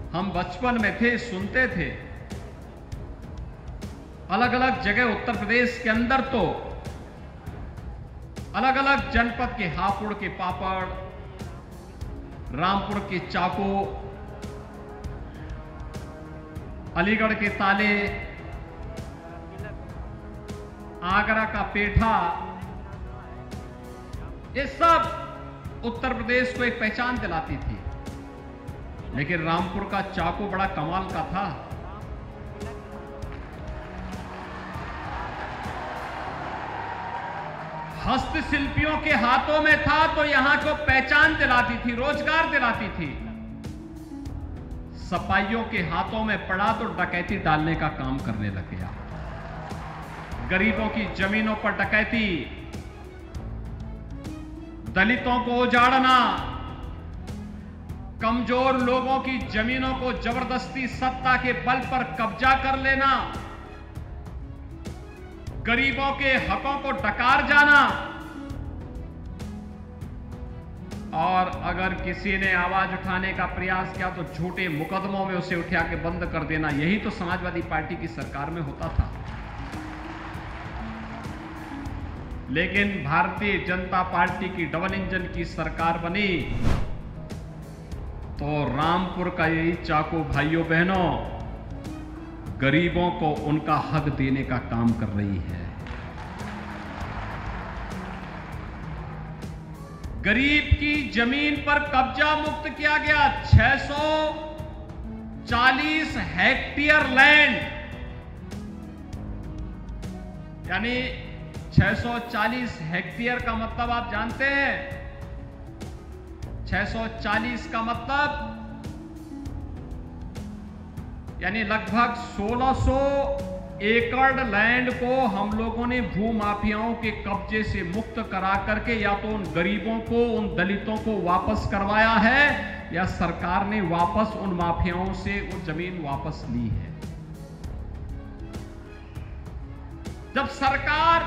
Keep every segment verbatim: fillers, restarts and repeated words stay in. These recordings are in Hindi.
हम बचपन में थे, सुनते थे, अलग अलग जगह उत्तर प्रदेश के अंदर तो अलग अलग जनपद के हापुड़ के पापड़, रामपुर के चाकू, अलीगढ़ के ताले, आगरा का पेठा, ये सब उत्तर प्रदेश को एक पहचान दिलाती थी। लेकिन रामपुर का चाकू बड़ा कमाल का था। हस्तशिल्पियों के हाथों में था तो यहां को पहचान दिलाती थी, रोजगार दिलाती थी। सपाइयों के हाथों में पड़ा तो डकैती डालने का काम करने लग गया। गरीबों की जमीनों पर डकैती, दलितों को उजाड़ना, कमजोर लोगों की जमीनों को जबरदस्ती सत्ता के बल पर कब्जा कर लेना, गरीबों के हकों को डकार जाना, और अगर किसी ने आवाज उठाने का प्रयास किया तो झूठे मुकदमों में उसे उठा के बंद कर देना। यही तो समाजवादी पार्टी की सरकार में होता था। लेकिन भारतीय जनता पार्टी की डबल इंजन की सरकार बनी तो रामपुर का यही चाकू भाइयों बहनों गरीबों को उनका हक देने का काम कर रही है। गरीब की जमीन पर कब्जा मुक्त किया गया। छह सौ चालीस हेक्टेयर लैंड, यानी छह सौ चालीस हेक्टेयर का मतलब आप जानते हैं? छह सौ चालीस का मतलब यानी लगभग सोलह सौ एकड़ लैंड को हम लोगों ने भूमाफियाओं के कब्जे से मुक्त करा करके या तो उन गरीबों को, उन दलितों को वापस करवाया है या सरकार ने वापस उन माफियाओं से वो जमीन वापस ली है। जब सरकार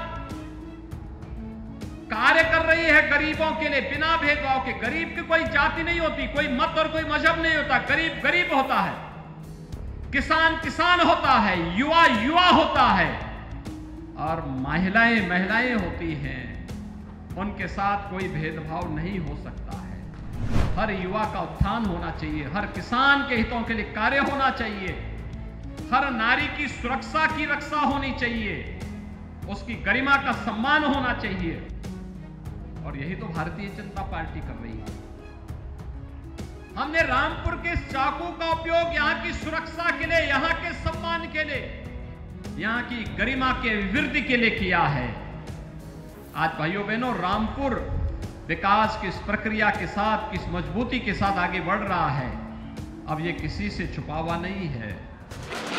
कार्य कर रही है गरीबों के लिए बिना भेदभाव के, गरीब की कोई जाति नहीं होती, कोई मत और कोई मजहब नहीं होता, गरीब गरीब होता है, किसान किसान होता है, युवा युवा होता है और महिलाएं महिलाएं होती हैं। उनके साथ कोई भेदभाव नहीं हो सकता है। हर युवा का उत्थान होना चाहिए, हर किसान के हितों के लिए कार्य होना चाहिए, हर नारी की सुरक्षा की रक्षा होनी चाहिए, उसकी गरिमा का सम्मान होना चाहिए। और यही तो भारतीय जनता पार्टी कर रही है। हमने रामपुर के चाकू का उपयोग यहां की सुरक्षा के लिए, यहां के सम्मान के लिए, यहां की गरिमा के वृद्धि के लिए किया है। आज भाइयों बहनों रामपुर विकास की इस प्रक्रिया के साथ, किस मजबूती के साथ आगे बढ़ रहा है, अब ये किसी से छुपा हुआ नहीं है।